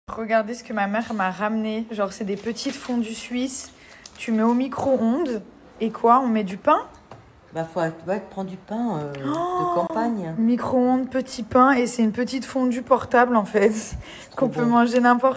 Regardez ce que ma mère m'a ramené. Genre, c'est des petites fondues suisses. Tu mets au micro-ondes. Et quoi? On met du pain? Bah, faut prendre du pain de campagne. Micro-ondes, petit pain. Et c'est une petite fondue portable, en fait. Qu'on peut manger n'importe.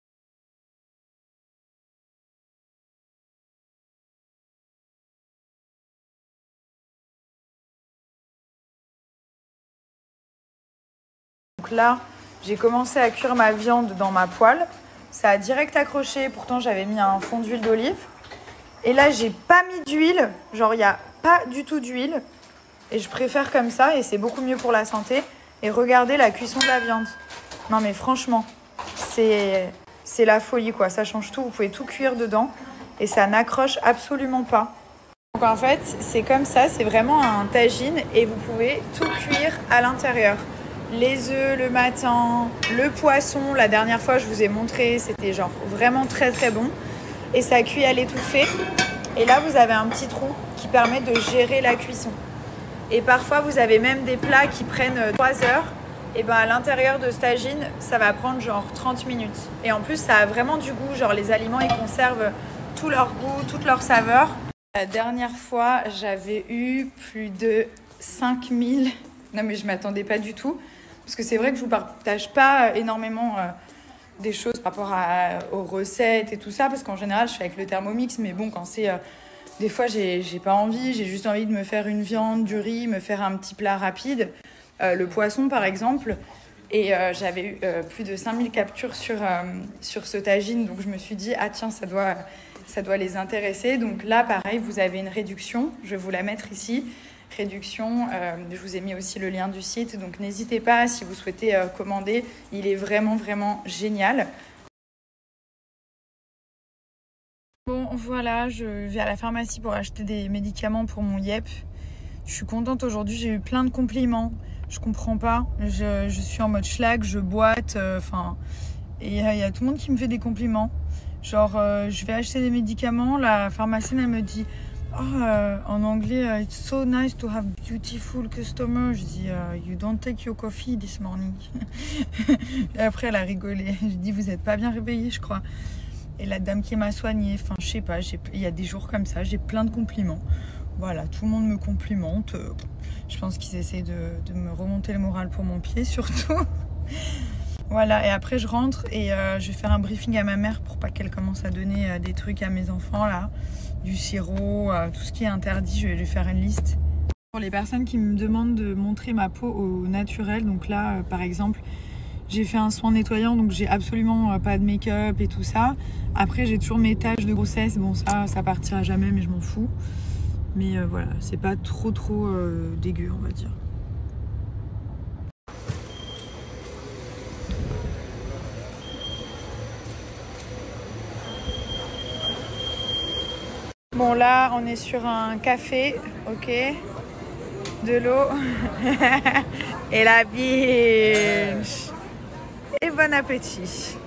Donc là, j'ai commencé à cuire ma viande dans ma poêle. Ça a direct accroché. Pourtant, j'avais mis un fond d'huile d'olive. Et là, j'ai pas mis d'huile. Genre, il n'y a pas du tout d'huile. Et je préfère comme ça. Et c'est beaucoup mieux pour la santé. Et regardez la cuisson de la viande. Non, mais franchement, c'est la folie, quoi. Ça change tout. Vous pouvez tout cuire dedans. Et ça n'accroche absolument pas. Donc, en fait, c'est comme ça. C'est vraiment un tagine. Et vous pouvez tout cuire à l'intérieur. Les œufs le matin, le poisson. La dernière fois, je vous ai montré. C'était genre vraiment très, très bon. Et ça cuit à l'étouffée. Et là, vous avez un petit trou qui permet de gérer la cuisson. Et parfois, vous avez même des plats qui prennent 3 heures. Et ben à l'intérieur de ce tagine, ça va prendre genre 30 minutes. Et en plus, ça a vraiment du goût. Genre, les aliments, ils conservent tout leur goût, toute leur saveur. La dernière fois, j'avais eu plus de 5000. Non, mais je ne m'attendais pas du tout. Parce que c'est vrai que je ne vous partage pas énormément des choses par rapport aux recettes et tout ça, parce qu'en général, je fais avec le Thermomix, mais bon, quand c'est... des fois, j'ai pas envie, j'ai juste envie de me faire une viande, du riz, me faire un petit plat rapide. Le poisson, par exemple. Et j'avais eu plus de 5000 captures sur ce tagine, donc je me suis dit, ah tiens, ça doit les intéresser. Donc là, pareil, vous avez une réduction, je vais vous la mettre ici. Réduction, je vous ai mis aussi le lien du site, donc n'hésitez pas si vous souhaitez commander, il est vraiment vraiment génial. Bon voilà, je vais à la pharmacie pour acheter des médicaments pour mon yep. Je suis contente aujourd'hui, j'ai eu plein de compliments, je comprends pas, je suis en mode schlag, je boite, et il y a tout le monde qui me fait des compliments. Genre je vais acheter des médicaments, la pharmacienne elle me dit en anglais, it's so nice to have beautiful customers. Je dis, you don't take your coffee this morning. Et après, elle a rigolé. Je dis, vous n'êtes pas bien réveillé, je crois. Et la dame qui m'a soignée, enfin, je sais pas, il y a des jours comme ça, j'ai plein de compliments. Voilà, tout le monde me complimente. Je pense qu'ils essaient de me remonter le moral pour mon pied, surtout. Voilà, et après, je rentre et je vais faire un briefing à ma mère pour pas qu'elle commence à donner des trucs à mes enfants, là. Du sirop, tout ce qui est interdit, je vais lui faire une liste. Pour les personnes qui me demandent de montrer ma peau au naturel, donc là, par exemple, j'ai fait un soin nettoyant, donc j'ai absolument pas de make-up et tout ça. Après, j'ai toujours mes taches de grossesse, bon ça partira jamais, mais je m'en fous. Mais voilà, c'est pas trop dégueu, on va dire. Bon là, on est sur un café, ok, de l'eau et la binge. Et bon appétit.